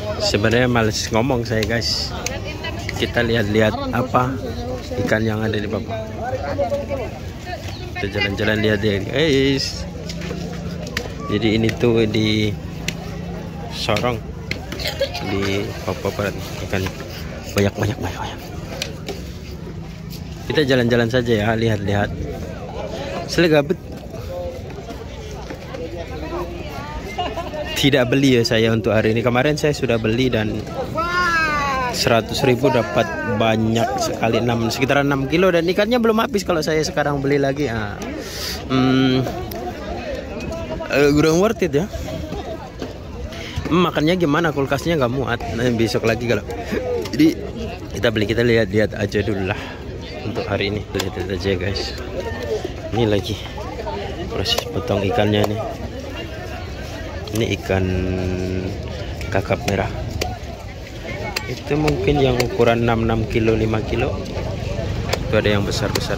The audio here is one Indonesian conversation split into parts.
Sebenarnya males ngomong saya guys. Kita lihat-lihat apa ikan yang ada di bawah. Kita jalan-jalan lihat deh guys. Jadi ini tuh di Sorong, di Papua Barat, ikan banyak. Kita jalan-jalan saja ya, lihat-lihat. Selegabut. Tidak beli ya saya untuk hari ini. Kemarin saya sudah beli dan 100.000 dapat banyak sekali, sekitar 6 kilo, dan ikannya belum habis kalau saya sekarang beli lagi. Kurang worth it ya. Makannya gimana, kulkasnya nggak muat. Nah, besok lagi kalau. Jadi kita lihat aja dulu lah untuk hari ini. Lihat aja guys. Ini lagi proses potong ikannya nih. Ini ikan kakap merah. Itu mungkin yang ukuran 6 kilo, 5 kilo. Itu ada yang besar-besar.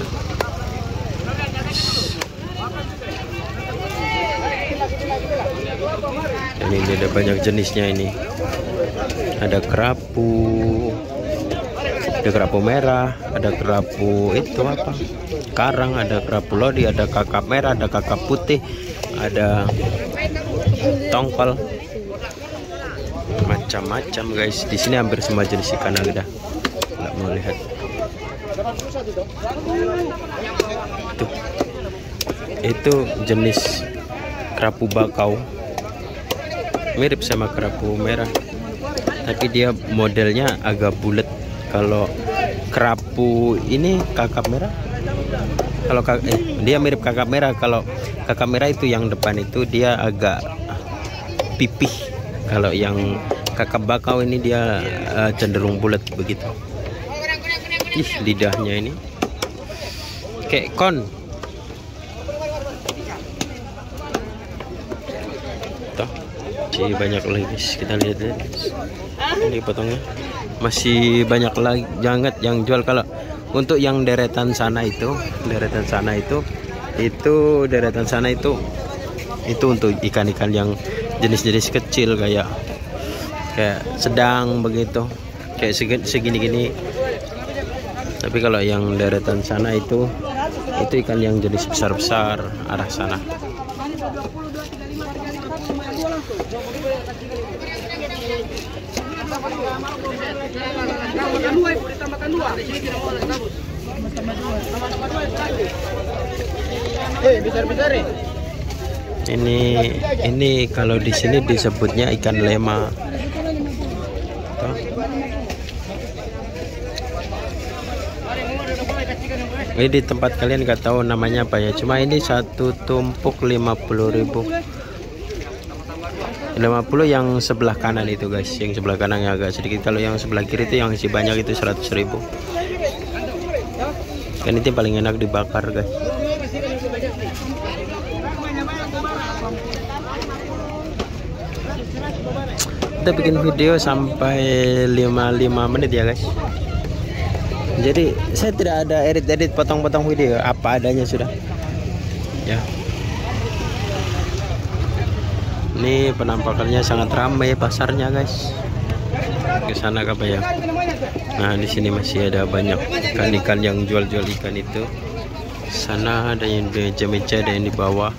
Ini ada banyak jenisnya ini. Ada kerapu. Ada kerapu merah, ada kerapu itu apa? Karang, ada kerapu lodi, ada kakap merah, ada kakap putih, ada tongkol, macam-macam guys. Di sini hampir semua jenis ikan ada. Nggak mau lihat. Itu jenis kerapu bakau, mirip sama kerapu merah, tapi dia modelnya agak bulat. Kalau kerapu ini kakap merah, kalau dia mirip kakap merah. Kalau kakap merah itu yang depan itu dia agak pipih. Kalau yang kakap bakau ini dia cenderung bulat begitu. Ih, lidahnya ini kayak kon. Tuh, masih banyak lagi guys. Kita lihat ya. Ini potongnya masih banyak lagi banget yang jual. Kalau untuk yang deretan sana itu untuk ikan-ikan yang jenis-jenis kecil kayak sedang begitu, kayak segini-gini. Tapi kalau yang deretan sana itu ikan yang jenis besar-besar arah sana. Ini kalau di sini disebutnya ikan lema. Ini di tempat kalian nggak tahu namanya apa ya. Cuma ini satu tumpuk 50.000. 50 yang sebelah kanan itu guys. Yang sebelah kanan yang agak sedikit. Kalau yang sebelah kiri itu yang masih banyak itu 100.000. Kan itu paling enak dibakar guys. Kita bikin video sampai 55 menit ya guys. Jadi saya tidak ada edit potong-potong video, apa adanya sudah ya. Ini penampakannya sangat ramai pasarnya guys. Ke sana apa ya? Nah, di sini masih ada banyak ikan-ikan yang jual-jual ikan itu. Sana ada yang di meja-meja, ada yang di bawah.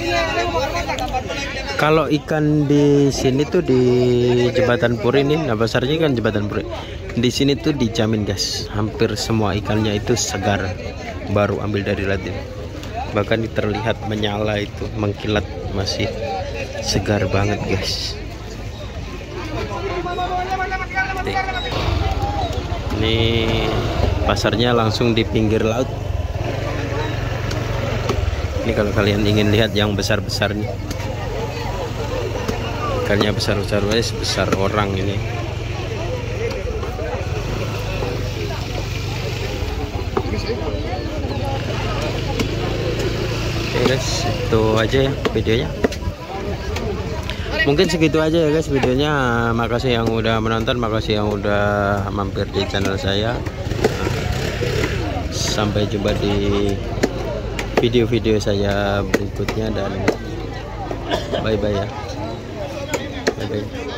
Kalau ikan di sini tuh di Jembatan Puri ini, nah pasarnya kan Jembatan Puri. Di sini tuh dijamin guys, hampir semua ikannya itu segar, baru ambil dari laut. Bahkan terlihat menyala itu, mengkilat, masih segar banget guys. Ini pasarnya langsung di pinggir laut. Ini kalau kalian ingin lihat yang besar-besarnya, ikannya besar-besar, sebesar orang ini. Oke guys, itu aja ya videonya. Mungkin segitu aja ya guys videonya. Makasih yang udah menonton, makasih yang udah mampir di channel saya. Sampai jumpa di video-video saya berikutnya, dan bye bye ya. Bye bye.